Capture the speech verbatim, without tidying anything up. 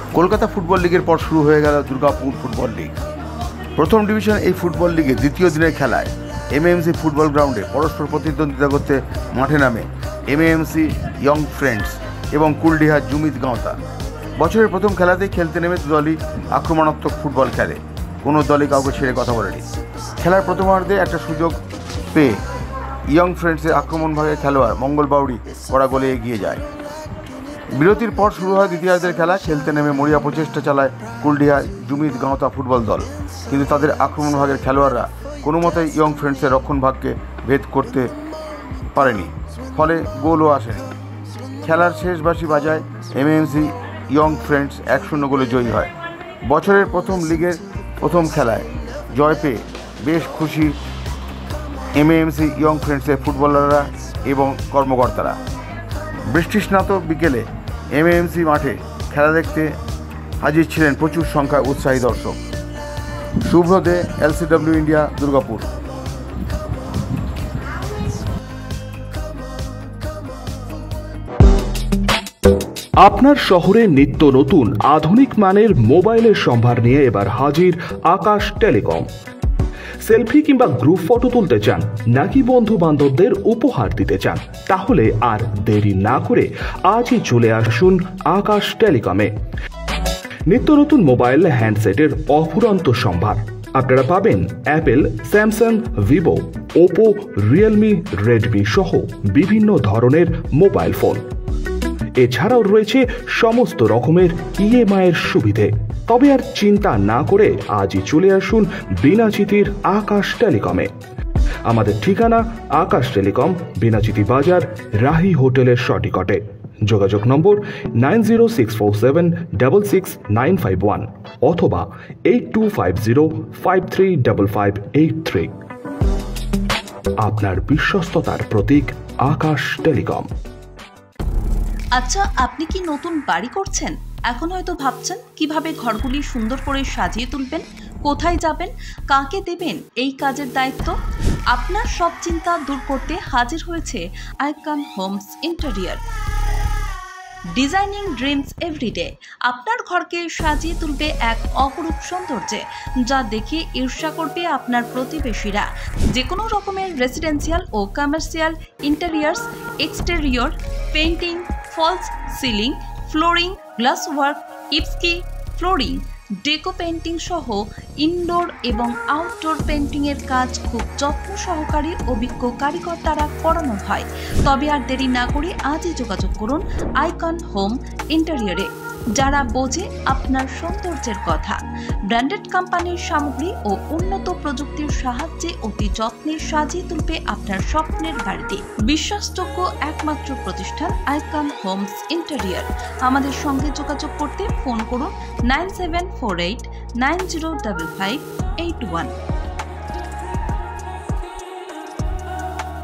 Kolkata football লিগের পর শুরু হয়ে গেল দুর্গাপুর ফুটবল লিগ। প্রথম ডিভিশন এই ফুটবল লিগে দ্বিতীয় দিনের খেলায় এমএএমসি ফুটবল গ্রাউন্ডে পরস্পর প্রতিদ্বন্দ্বিতা করতে মাঠে নামে এমএএমসি ইয়ং ফ্রেন্ডস এবং কুলডিহার জুমিত গাঁওতা। বছরের প্রথম খেলাতেই খেলতে নেমে দুদলই আক্রমণাত্মক ফুটবল খেলে, কোনো দলই কাউকে ছেড়ে কথা বলেনি। খেলার প্রথমার্ধে একটা সুযোগ পেয়ে ইয়ং ফ্রেন্ডসের আক্রমণভাগে খেলোয়াড় মঙ্গল বাউরি কড়া গোলে এগিয়ে যায়। বিরতির পর শুরু হয় দ্বিতীয়ার্ধের খেলা। খেলতে নেমে মরিয়া প্রচেষ্টা চালায় কুলডিহার জুমিত গাঁওতা ফুটবল দল, কিন্তু তাদের আক্রমণভাগের খেলোয়াড়রা কোনো মতেই ইয়ং ফ্রেন্ডসের রক্ষণভাগকে ভেদ করতে পারেনি, ফলে গোলও আসেনি। খেলার শেষ বাঁশি বাজায় এমএএমসি ইয়ং ফ্রেন্ডস এক শূন্য গোলে জয়ী হয়। বছরের প্রথম লিগের প্রথম খেলায় জয় পেয়ে বেশ খুশি এমএএমসি ইয়ং ফ্রেন্ডসের ফুটবলাররা এবং কর্মকর্তারা। বৃষ্টিস্নাত বিকেলে এমএএমসি মাঠে খেলা দেখতে হাজির ছিলেন প্রচুর সংখ্যায় উৎসাহী দর্শক। Shubhra De, LCW India, Durgapur. আপনার শহরে নিত্য নতুন আধুনিক মানের মোবাইলের সম্ভার নিয়ে এবার হাজির আকাশ টেলিকম। সেলফি কিংবা গ্রুপ ফটো তুলতে চান নাকি বন্ধু বান্ধবদের উপহার দিতে চান, তাহলে আর দেরি না করে আজই চলে আসুন আকাশ টেলিকমে। নিত্য নতুন মোবাইল হ্যান্ডসেটের অফুরন্ত সম্ভার। আপনারা পাবেন Apple, Samsung, Vivo, Oppo, Realme, Redmi সহ বিভিন্ন ধরনের মোবাইল ফোন। এছাড়াও রয়েছে সমস্ত রকমের ইএমআই এর সুবিধে। তবে আর চিন্তা না করে আজই চলে আসুন বিনাচিতির আকাশ টেলিকমে। আমাদের ঠিকানা আকাশ টেলিকম, বিনাচিতি বাজার, রাহি হোটেলের সটিকটে। যোগাযোগ নম্বর nine zero six four seven double six nine five one অথবা eight two five zero five three double five eight three. আপনার বিশ্বস্ততার প্রতীক আকাশ টেলিকম। আচ্ছা, আপনি কি নতুন বাড়ি করছেন? এখন হয়তো ভাবছেন কিভাবে ঘরগুলি সুন্দর করে সাজিয়ে তুলবেন, কোথায় যাবেন, কাকে দেবেন এই কাজের দায়িত্ব। আপনার সব চিন্তা দূর করতে হাজির হয়েছে Icon Homes Interior. Designing dreams everyday আপনার ঘরকে সাজিয়ে তুলবে এক অপরূপ সৌন্দর্যে, যা দেখে ঈর্ষা করবে আপনার প্রতিবেশীরা। যে কোনো রকমের রেসিডেন্সিয়াল ও commercial interiors, exterior, painting, false ceiling, flooring, glass work, ইপস্কি ফ্লোরিং, ডেকো পেইন্টিং সহ ইনডোর এবং আউটডোর পেইন্টিং এর কাজ খুব যত্ন সহকারে অভিজ্ঞ কারিগর দ্বারা করানো হয়। তবে আর দেরি না করে আজই যোগাযোগ করুন আইকন হোম ইন্টেরিয়রে, যারা বোঝে আপনার সৌন্দর্যের কথা। ব্র্যান্ডেড কোম্পানির সামগ্রী ও উন্নত প্রযুক্তির সাহায্যে অতি যত্নে সাজিয়ে তুলবে আপনার স্বপ্নের বাড়িতে। বিশ্বাসযোগ্য একমাত্র প্রতিষ্ঠান আইকন হোমস ইন্টেরিয়র। আমাদের সঙ্গে যোগাযোগ করতে ফোন করুন nine seven four eight nine zero five five eight one.